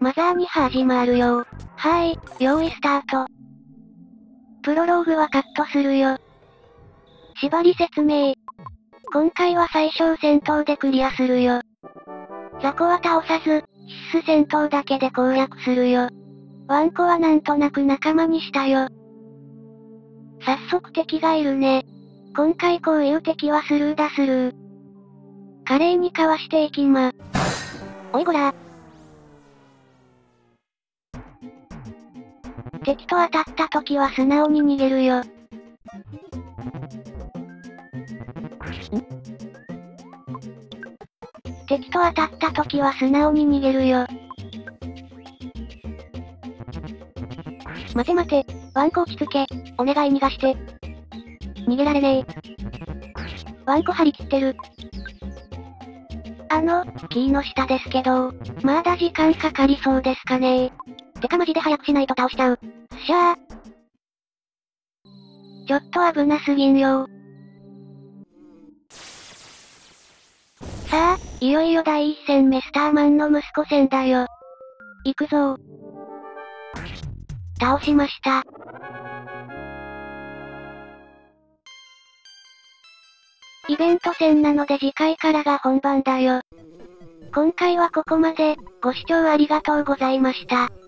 マザーに始まるよ。はーい、用意スタート。プロローグはカットするよ。縛り説明。今回は最小戦闘でクリアするよ。雑魚は倒さず、必須戦闘だけで攻略するよ。ワンコはなんとなく仲間にしたよ。早速敵がいるね。今回こういう敵はスルーだスルー。華麗にかわしていきま。おいごら。敵と当たった時は素直に逃げるよ。敵と当たった時は素直に逃げるよ。待て待て、ワンコ落ち着け、お願い逃がして。逃げられねえ。ワンコ張り切ってる。キーの下ですけど、まだ時間かかりそうですかね。てかマジで早くしないと倒しちゃう。しゃー。ちょっと危なすぎんよ。さあ、いよいよ第一戦目スターマンの息子戦だよ。行くぞー。倒しました。イベント戦なので次回からが本番だよ。今回はここまで、ご視聴ありがとうございました。